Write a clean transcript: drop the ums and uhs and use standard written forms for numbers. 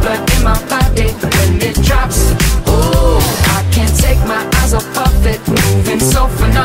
fever in my body when it drops. Ooh, I can't take my eyes off of it, moving so phenomenal.